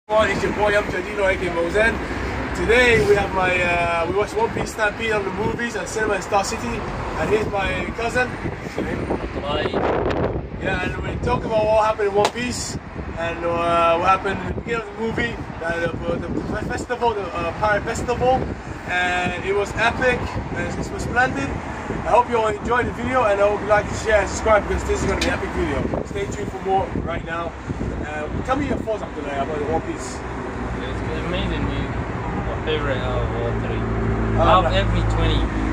It's your boy Jadino aka Mozen. Today we have we watched One Piece Stampede on the movies at cinema in Star City, and here's my cousin. Hi. Yeah, and we talk about what happened in One Piece and what happened in the beginning of the movie, the festival, the Pirate Festival, and it was epic and it was splendid. I hope you all enjoyed the video, and I hope you like to share and subscribe because this is going to be an epic video. Stay tuned for more right now. Tell me your thoughts after that about the One Piece. It's amazing. My favorite out of all three. Out of every 20.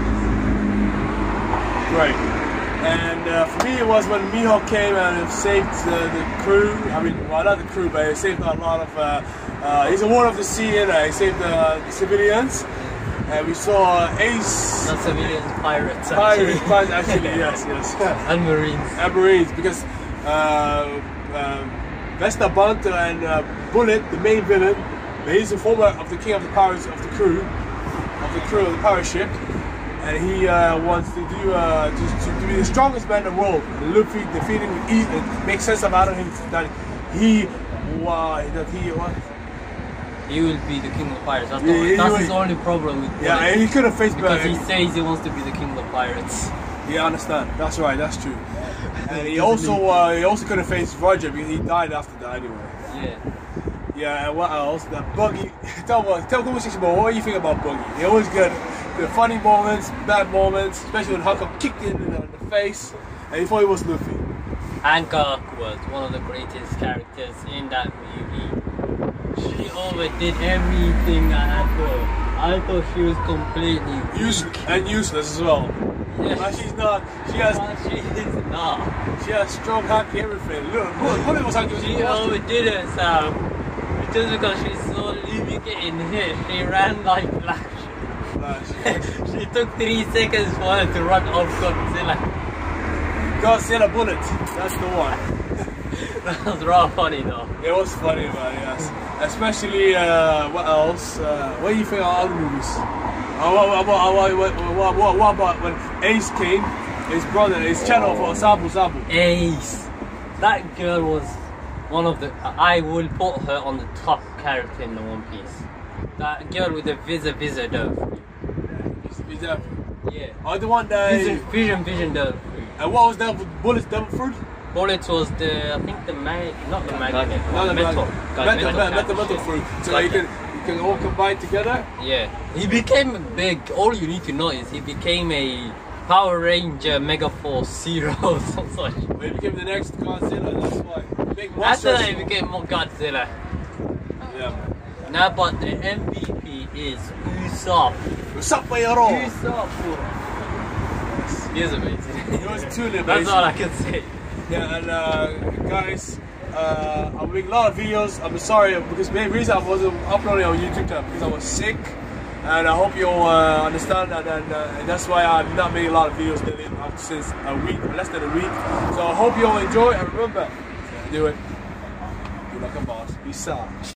Great. And for me, it was when Mihawk came and saved the crew. I mean, well, not the crew, but he saved a lot of. He's a warden of the sea, and he saved the civilians. And we saw Ace. Not civilians, pirates. Pirates, actually, yes. And Marines. And Marines, because Vesta Bunt and Bullet, the main villain, he's the former of the king of the pirates of the crew of the pirate ship, and he wants to do to be the strongest man in the world. And Luffy defeating with ease. It makes sense about him that he will be the king of the pirates. That's his only problem with Bullet. Yeah, and he could have faced because he says he wants to be the king of the pirates. Yeah, I understand. That's right. That's true. And he also could have faced Roger because he died after that anyway. Yeah. Yeah, and what else? That Buggy. Tell conversation about what do you think about Buggy? He always got the funny moments, bad moments, especially when Hancock kicked him in the face, and he thought he was Luffy. Hancock was one of the greatest characters in that movie. She overdid everything at her. I thought she was completely useless as well. Yeah. But she's not. She is not. She has strong happy everything. Look, what was Hancock? She overdid herself. Just because she saw Luffy getting hit, she ran like Flash. She took 3 seconds for her to run off Godzilla. Godzilla Bullet, that's the one. That was raw funny though. It was funny, man, yes. Especially, what else? What do you think of other movies? What about when Ace came, his brother, his channel for Sabu Sabu? Ace! That girl was one of the... I will put her on the top character in the One Piece. That girl with the Visa Dove. Visa. Yeah. Oh, the one that... Vision Dove. And what was that with Bullet's Devil Fruit? Bullets was the... I think the not the magnet. No, the metal. Metal fruit. So you can all combine together? Yeah. He became big. All you need to know is he became a Power Ranger Mega Force Zero or some such. Well, he became the next Godzilla, that's why. Big monster. After that he became more Godzilla. Yeah, man. Now, but the MVP is Usopp. Usopp, Mayaro! Usopp! He's amazing. He was truly amazing. That's all I can say. Yeah, and guys, I'm making a lot of videos. I'm sorry because the main reason I wasn't uploading on YouTube channel because I was sick, and I hope you'll understand that. And that's why I'm not making a lot of videos since a week, less than a week. So I hope you'll enjoy, and remember, do it. Be like a boss. Be soft.